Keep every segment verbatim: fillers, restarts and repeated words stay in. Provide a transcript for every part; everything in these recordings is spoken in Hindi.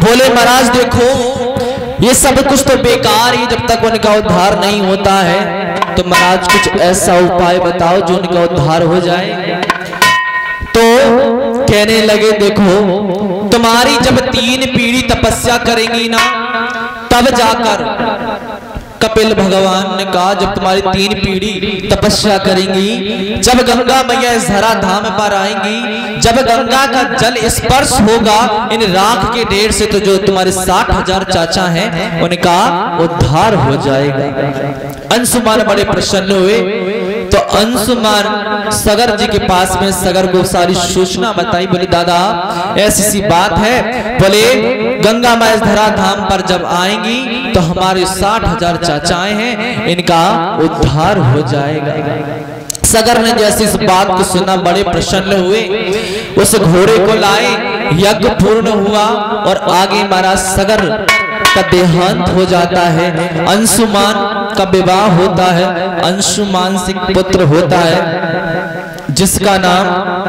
बोले महाराज देखो ये सब कुछ तो बेकार ही, जब तक उनका उद्धार नहीं होता है तो महाराज कुछ ऐसा उपाय बताओ जो उनका उद्धार हो जाए। तो कहने लगे देखो तुम्हारी जब तीन पीढ़ी तपस्या करेंगी ना तब जाकर, कपिल भगवान ने कहा जब तुम्हारी तीन पीढ़ी तपस्या करेंगी, जब गंगा मैया इस धरा धाम पर आएंगी, जब गंगा का जल स्पर्श होगा इन राख के ढेर से, तो जो तुम्हारे साठ हजार चाचा हैं उनका उद्धार हो जाएगा। अंशुमान बड़े प्रसन्न हुए, तो अंशुमान सगर जी के पास में सगर को सारी सूचना बताई। बोले दादा ऐसी सी बात है, बोले गंगा माँ इस धरा धाम पर जब आएंगी तो हमारे साठ हजार चाचाएं हैं इनका उद्धार हो जाएगा। सगर ने जैसे इस बात को सुना बड़े प्रसन्न हुए, उस घोड़े को लाए, यज्ञ पूर्ण हुआ और आगे महाराज सगर का देहांत हो जाता है, अंशुमान का विवाह होता है, अंशुमान से पुत्र होता है जिसका नाम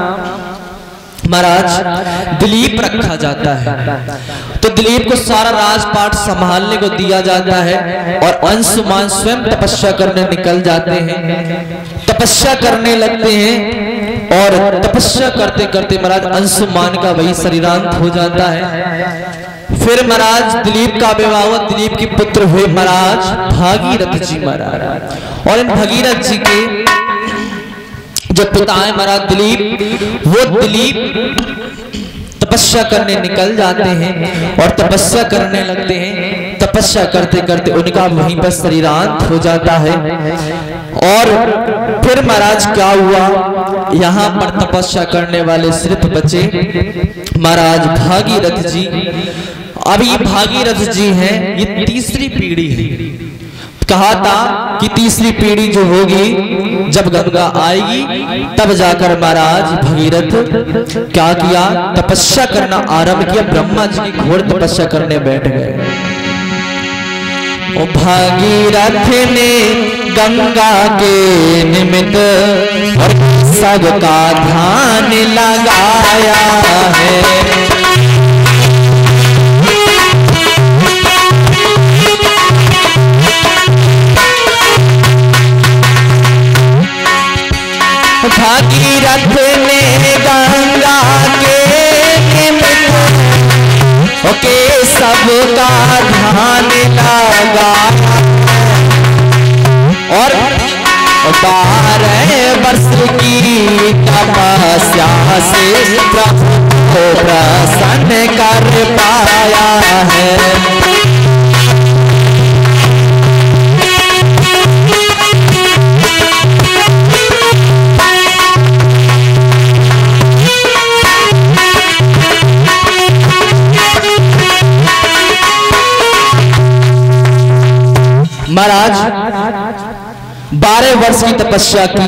महाराज दिलीप रखा जाता है। तो दिलीप को सारा राजपाट संभालने को दिया जाता है और अंशुमान स्वयं तपस्या करने निकल जाते हैं, तपस्या करने लगते हैं और तपस्या करते करते महाराज अंशुमान का वही शरीरांत हो जाता है। फिर महाराज दिलीप का विवाह हुआ, दिलीप के पुत्र हुए महाराज भागीरथ जी महाराज। और इन भगीरथ जी के जो पिता है महाराज दिलीप, वो दिलीप तपस्या करने निकल जाते हैं और तपस्या करने लगते हैं। तपस्या करते करते उनका वहीं पर शरीरांत हो जाता है। और फिर महाराज क्या हुआ, यहाँ पर तपस्या करने वाले सिर्फ बचे महाराज भागीरथ जी। अब ये भागीरथ जी हैं, ये तीसरी पीढ़ी है। कहा था कि तीसरी पीढ़ी जो होगी जब गंगा आएगी तब जाकर महाराज भगीरथ क्या किया, तपस्या करना आरंभ किया। ब्रह्मा जी की घोर तपस्या करने बैठ गए। ओ भागीरथ ने गंगा के निमित्त और सबका ध्यान लगाया है। भागीरथ ने गंगा के निमित्त ओके सबका ध्यान लगा और बारह वर्ष की तपस्या से प्रभु को प्रसन्न कर पाया है। महाराज बारह वर्ष की तपस्या की।